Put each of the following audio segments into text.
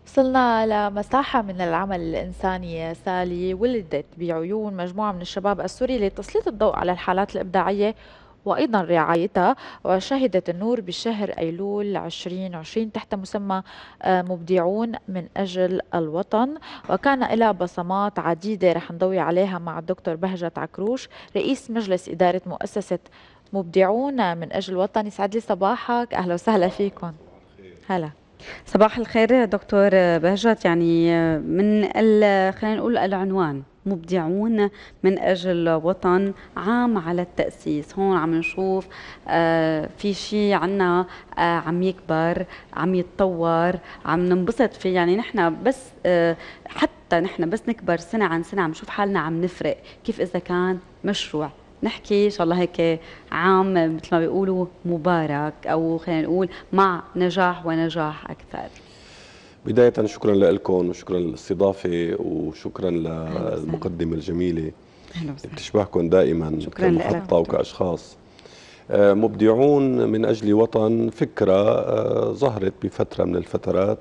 وصلنا لمساحة من العمل الإنساني يا سالي ولدت بعيون مجموعة من الشباب السوري لتسليط الضوء على الحالات الإبداعية وأيضا رعايتها، وشهدت النور بشهر أيلول 2020 تحت مسمى مبدعون من أجل الوطن. وكان لها بصمات عديدة رح نضوي عليها مع الدكتور بهجت عكروش، رئيس مجلس إدارة مؤسسة مبدعون من أجل الوطن. يسعد لي صباحك، أهلا وسهلا فيكم. هلا. صباح الخير دكتور بهجت. خلينا نقول العنوان مبدعون من أجل وطن عام على التأسيس. هون عم نشوف في شيء عنا عم يكبر، عم يتطور، عم ننبسط فيه. يعني نحن بس حتى نحن بس نكبر سنة عن سنة عم نشوف حالنا عم نفرق. كيف إذا كان مشروع نحكي ان شاء الله هيك عام مثل ما بيقولوا مبارك، او خلينا نقول مع نجاح ونجاح اكثر. بداية شكرا لكم وشكرا للاستضافة وشكرا اهلا وسهلا. للمقدمة الجميلة. اهلا وسهلا. بتشبهكم دائما شكرا لك كمحطة دكتور. وكأشخاص. مبدعون من أجل وطن فكرة ظهرت بفترة من الفترات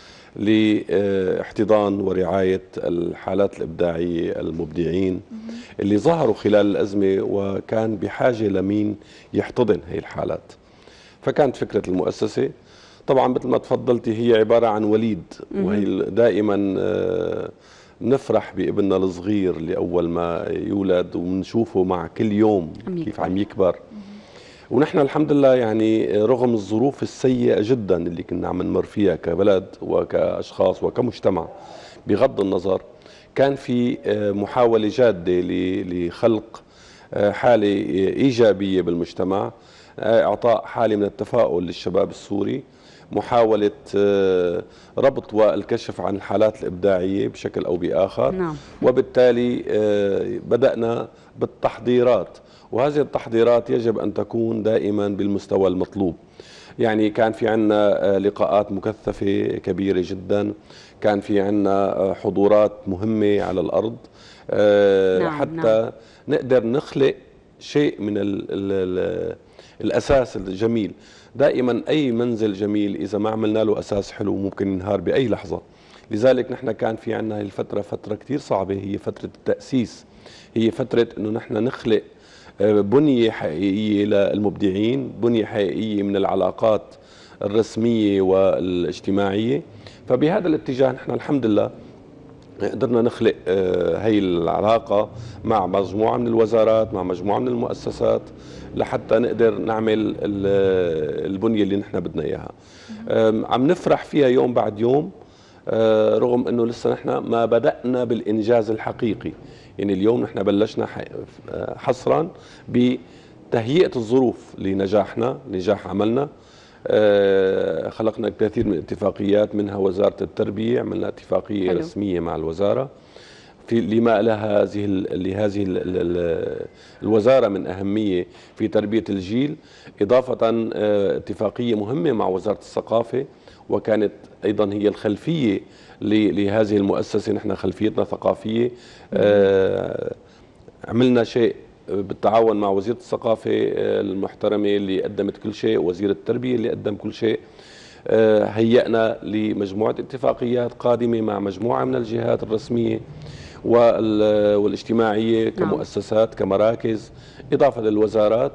لاحتضان ورعاية الحالات الإبداعية المبدعين اللي ظهروا خلال الأزمة وكان بحاجة لمين يحتضن هي الحالات. فكانت فكرة المؤسسة طبعا مثل ما تفضلتي هي عبارة عن وليد، وهي دائما نفرح بابننا الصغير اللي أول ما يولد ونشوفه مع كل يوم كيف عم يكبر. ونحن الحمد لله يعني رغم الظروف السيئة جدا اللي كنا عم نمر فيها كبلد وكأشخاص وكمجتمع، بغض النظر كان في محاولة جادة لخلق حالة إيجابية بالمجتمع، إعطاء حالة من التفاؤل للشباب السوري، محاولة ربط والكشف عن الحالات الإبداعية بشكل أو بآخر. نعم. وبالتالي بدأنا بالتحضيرات، وهذه التحضيرات يجب أن تكون دائما بالمستوى المطلوب. يعني كان في عنا لقاءات مكثفة كبيرة جدا، كان في عنا حضورات مهمة على الأرض نعم. نعم. حتى نقدر نخلق شيء من الأساس الجميل. دائما أي منزل جميل إذا ما عملنا له أساس حلو ممكن ينهار بأي لحظة. لذلك نحن كان في عنا هذه الفترة فترة كتير صعبة، هي فترة التأسيس، هي فترة أنه نحن نخلق بنية حقيقية للمبدعين، بنية حقيقية من العلاقات الرسمية والاجتماعية. فبهذا الاتجاه نحن الحمد لله قدرنا نخلق هي العلاقة مع مجموعة من الوزارات، مع مجموعة من المؤسسات، لحتى نقدر نعمل البنية اللي نحن بدنا إياها. عم نفرح فيها يوم بعد يوم، رغم أنه لسه نحن ما بدأنا بالإنجاز الحقيقي. يعني اليوم نحن بلشنا حصرا بتهيئة الظروف لنجاحنا، نجاح عملنا. خلقنا كثير من الاتفاقيات، منها وزارة التربية عملنا اتفاقية حلو. رسمية مع الوزارة في لما لها لهذه الوزارة من أهمية في تربية الجيل، إضافة اتفاقية مهمة مع وزارة الثقافة، وكانت أيضا هي الخلفية لهذه المؤسسة. نحن خلفيتنا ثقافية. عملنا شيء بالتعاون مع وزيرة الثقافة المحترمة اللي قدمت كل شيء، وزير التربية اللي قدم كل شيء. هيئنا لمجموعة اتفاقيات قادمة مع مجموعة من الجهات الرسمية والاجتماعية كمؤسسات كمراكز، إضافة للوزارات،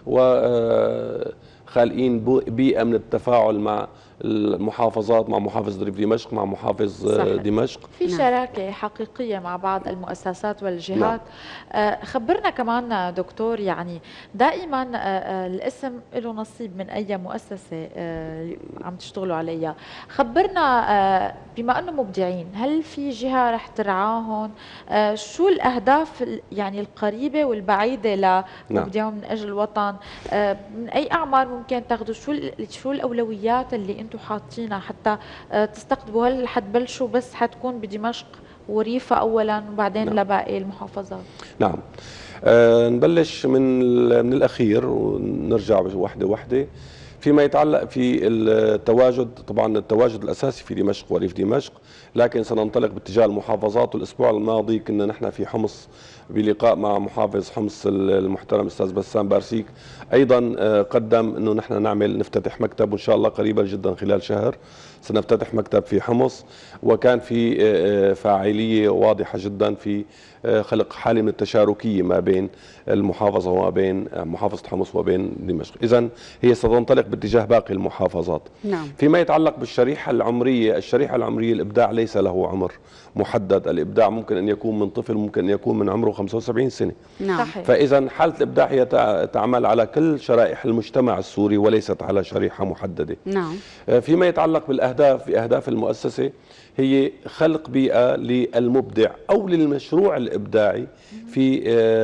وخالقين بيئة من التفاعل مع المحافظات، مع محافظ ريف دمشق، مع محافظ صحيح. دمشق. في شراكة حقيقية مع بعض المؤسسات والجهات. نعم. خبرنا كمان دكتور، يعني دائما الاسم له نصيب من أي مؤسسة عم تشتغلوا عليها. خبرنا بما أنه مبدعين، هل في جهة رح ترعاهم؟ شو الأهداف يعني القريبة والبعيدة لمبدعون من أجل الوطن؟ من أي أعمار ممكن تاخذوا؟ شو الأولويات اللي أنتم حاطينها حتى تستقطبوا؟ هل حتبلشوا بس حتكون بدمشق وريفة أولا وبعدين نعم. لباقي المحافظات؟ نعم. نبلش من الأخير ونرجع وحدة وحدة. فيما يتعلق في التواجد، طبعا التواجد الأساسي في دمشق وريف دمشق، لكن سننطلق باتجاه المحافظات. والأسبوع الماضي كنا نحن في حمص بلقاء مع محافظ حمص المحترم أستاذ بسام بارسيك، أيضا قدم أنه نحن نفتتح مكتب، وإن شاء الله قريبا جدا خلال شهر سنفتتح مكتب في حمص، وكان في فاعلية واضحة جدا في خلق حالة من التشاركية ما بين المحافظة وما بين محافظة حمص وبين دمشق. إذن هي ستنطلق باتجاه باقي المحافظات. نعم. فيما يتعلق بالشريحة العمرية، الشريحة العمرية الإبداع ليس له عمر محدد. الإبداع ممكن أن يكون من طفل، ممكن أن يكون من عمره 75 سنة. نعم. فإذا حالة الإبداع هي تعمل على كل شرائح المجتمع السوري وليست على شريحة محددة. نعم. فيما يتعلق بالأهداف، بأهداف المؤسسة هي خلق بيئة للمبدع أو للمشروع الإبداعي في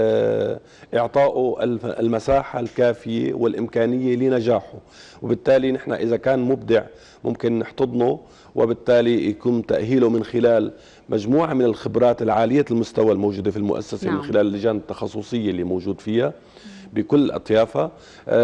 إعطائه المساحة الكافية والإمكانية لنجاحه. وبالتالي نحن إذا كان مبدع ممكن نحتضنه، وبالتالي يكون تأهيله من خلال مجموعة من الخبرات العالية المستوى الموجودة في المؤسسة. نعم. من خلال اللجان التخصصية اللي موجود فيها بكل أطيافها،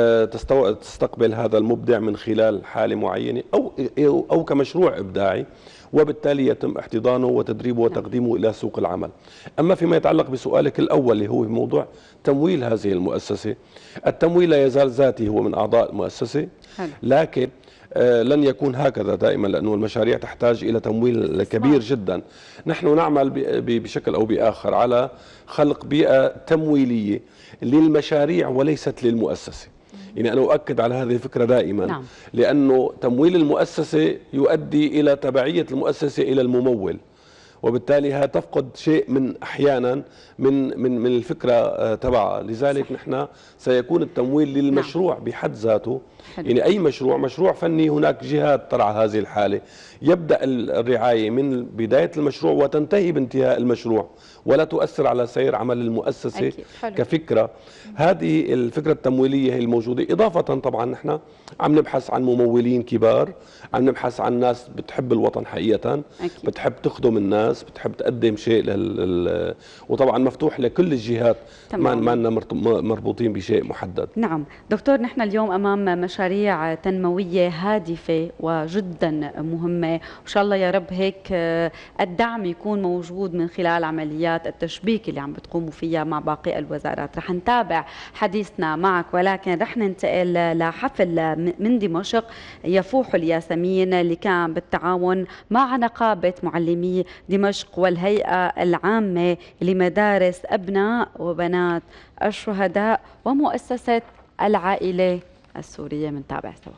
تستقبل هذا المبدع من خلال حالة معينة أو كمشروع إبداعي، وبالتالي يتم احتضانه وتدريبه وتقديمه إلى سوق العمل. أما فيما يتعلق بسؤالك الأول اللي هو موضوع تمويل هذه المؤسسة، التمويل لا يزال ذاتي هو من أعضاء المؤسسة، لكن لن يكون هكذا دائما، لأنه المشاريع تحتاج إلى تمويل كبير جدا. نحن نعمل بشكل أو بآخر على خلق بيئة تمويلية للمشاريع وليست للمؤسسة. يعني أنا أؤكد على هذه الفكرة دائما. نعم. لأنه تمويل المؤسسة يؤدي إلى تبعية المؤسسة إلى الممول، وبالتالي تفقد شيء من أحيانا من الفكرة تبعها. لذلك نحن سيكون التمويل للمشروع. نعم. بحد ذاته. يعني أي مشروع فني هناك جهات ترعى هذه الحالة، يبدأ الرعاية من بداية المشروع وتنتهي بانتهاء المشروع، ولا تؤثر على سير عمل المؤسسة كفكرة. هذه الفكرة التمويلية هي الموجودة. إضافة طبعا نحن عم نبحث عن ممولين كبار، عم نبحث عن ناس بتحب الوطن حقيقة. بتحب تخدم الناس، بتحب تقدم شيء وطبعا مفتوح لكل الجهات، ما لنا مربوطين بشيء محدد. نعم دكتور، نحن اليوم أمام مشاريع تنموية هادفة وجدا مهمة، وإن شاء الله يا رب هيك الدعم يكون موجود من خلال عمليات التشبيك اللي عم بتقوموا فيها مع باقي الوزارات. رح نتابع حديثنا معك، ولكن رح ننتقل لحفل من دمشق يفوح الياسمين اللي كان بالتعاون مع نقابة معلمي دمشق والهيئة العامة لمدارس أبناء وبنات الشهداء ومؤسسة العائلة السورية. منتابع سوا.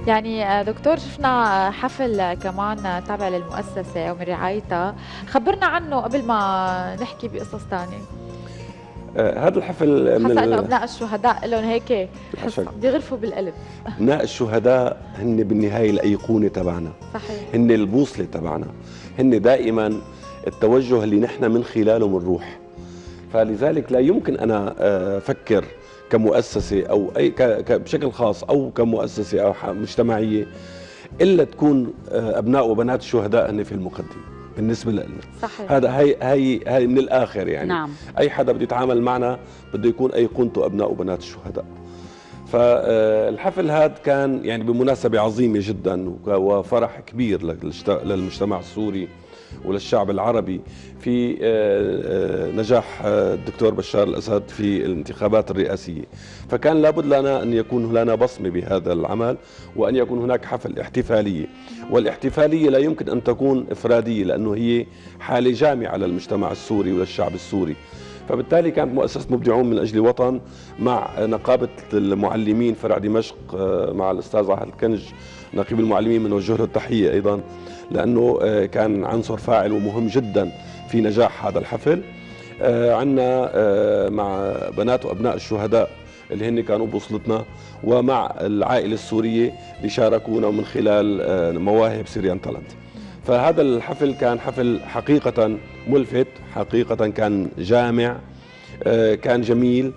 يعني دكتور شفنا حفل كمان تابع للمؤسسة ومن رعايتها، خبرنا عنه قبل ما نحكي بقصص ثانية. هذا الحفل من حاسة انه ابناء الشهداء لهم هيك بيغرفوا بالقلب. ابناء الشهداء هن بالنهايه الايقونه تبعنا، صحيح، هن البوصله تبعنا، هن دائما التوجه اللي نحن من خلاله بنروح. فلذلك لا يمكن انا افكر كمؤسسه او اي بشكل خاص او كمؤسسه او مجتمعيه الا تكون ابناء وبنات الشهداء هن في المقدمه بالنسبه لنا. صحيح. هذا هي من الاخر يعني. نعم. اي حدا بده يتعامل معنا بده يكون ايقونته ابناء وبنات الشهداء. فالحفل هذا كان يعني بمناسبه عظيمه جدا وفرح كبير للمجتمع السوري وللشعب العربي في نجاح الدكتور بشار الأسد في الانتخابات الرئاسية. فكان لابد لنا أن يكون لنا بصمة بهذا العمل وأن يكون هناك حفل احتفالية، والاحتفالية لا يمكن أن تكون إفرادية لأنه هي حالة جامعة للمجتمع السوري وللشعب السوري. فبالتالي كانت مؤسسة مبدعون من أجل وطن مع نقابة المعلمين فرع دمشق مع الأستاذ عهد الكنج نقيب المعلمين بنوجه له التحية أيضا، لأنه كان عنصر فاعل ومهم جدا في نجاح هذا الحفل. عندنا مع بنات وأبناء الشهداء اللي هن كانوا بوصلتنا ومع العائلة السورية اللي شاركونا من خلال مواهب سيريان تالنت. فهذا الحفل كان حفل حقيقة ملفت، حقيقة كان جامع، كان جميل،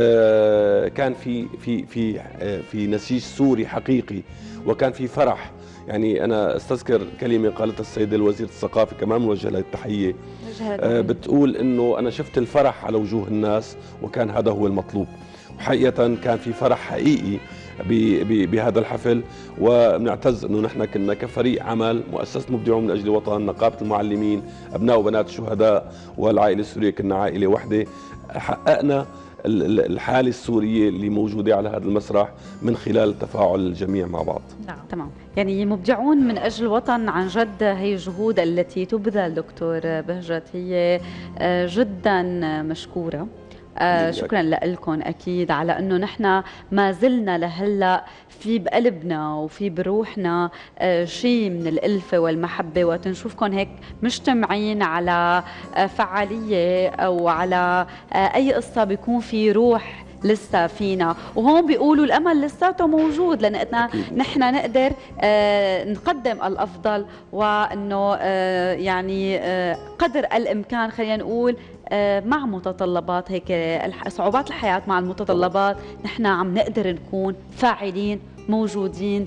كان في نسيج سوري حقيقي، وكان في فرح. يعني أنا أستذكر كلمة قالتها السيدة الوزيرة الثقافة كمان موجهة لها التحية، بتقول إنه أنا شفت الفرح على وجوه الناس وكان هذا هو المطلوب. وحقيقة كان في فرح حقيقي بهذا الحفل، وبنعتز انه نحن كنا كفريق عمل مؤسسة مبدعون من اجل وطن، نقابة المعلمين، ابناء وبنات الشهداء والعائلة السورية، كنا عائلة واحدة. حققنا الحالة السورية اللي موجودة على هذا المسرح من خلال تفاعل الجميع مع بعض. نعم تمام. يعني مبدعون من أجل الوطن عن جد هي الجهود التي تبذل دكتور بهجت هي جدا مشكورة. شكرا لكم اكيد على انه نحن ما زلنا لهلا في بقلبنا وفي بروحنا شيء من الالفه والمحبه، وتنشوفكم هيك مجتمعين على فعاليه او على اي قصه بيكون في روح لسه فينا. وهون بيقولوا الامل لساته موجود لاننا نحن نقدر نقدم الافضل، وانه يعني قدر الامكان خلينا نقول مع متطلبات هيك صعوبات الحياه، مع المتطلبات نحن عم نقدر نكون فاعلين موجودين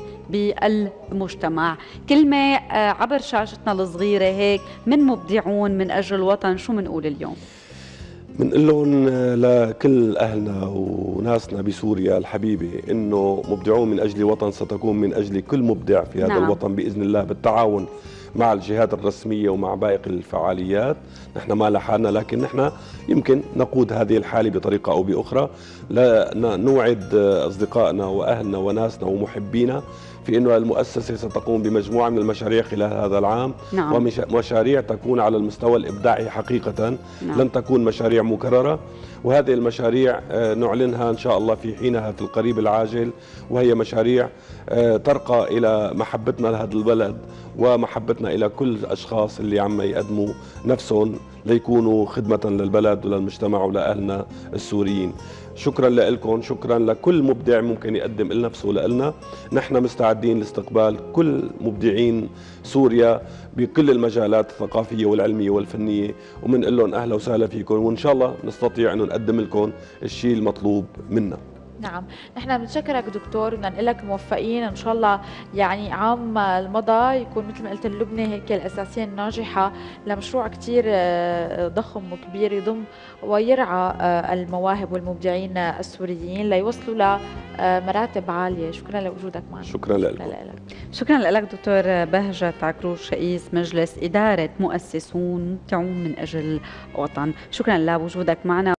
بالمجتمع. كلمه عبر شاشتنا الصغيره هيك من مبدعون من اجل الوطن، شو بنقول اليوم؟ بنقول لهم لكل أهلنا وناسنا بسوريا الحبيبة إنه مبدعون من أجل وطن ستكون من أجل كل مبدع في هذا الوطن بإذن الله، بالتعاون مع الجهات الرسمية ومع باقي الفعاليات. نحن ما لحالنا، لكن نحن يمكن نقود هذه الحالة بطريقة أو بأخرى. لا نوعد أصدقائنا وأهلنا وناسنا ومحبينا في أنه المؤسسة ستقوم بمجموعة من المشاريع خلال هذا العام. ومشاريع تكون على المستوى الإبداعي حقيقة. لن تكون مشاريع مكررة، وهذه المشاريع نعلنها إن شاء الله في حينها في القريب العاجل، وهي مشاريع ترقى إلى محبتنا لهذا البلد ومحبتنا إلى كل الأشخاص اللي عم يقدموا نفسهم ليكونوا خدمة للبلد وللمجتمع ولأهلنا السوريين. شكرا لكم، شكرا لكل مبدع ممكن يقدم لنفسه لنا. نحن مستعدين لاستقبال كل مبدعين سوريا بكل المجالات الثقافية والعلمية والفنية، ومنقول لهم أهلا وسهلا فيكم، وإن شاء الله نستطيع أن نقدم لكم الشيء المطلوب منا. نعم، نحن بنشكرك دكتور، بدنا نقول لك موفقين ان شاء الله. يعني عام المضى يكون مثل ما قلت اللبنه هيك الاساسيه الناجحه لمشروع كثير ضخم وكبير يضم ويرعى المواهب والمبدعين السوريين ليوصلوا لمراتب عاليه. شكرا لوجودك معنا. شكرا لك. شكرا لك دكتور بهجت عكروش، رئيس مجلس اداره مؤسسون مبدعون من اجل وطن. شكرا لوجودك معنا.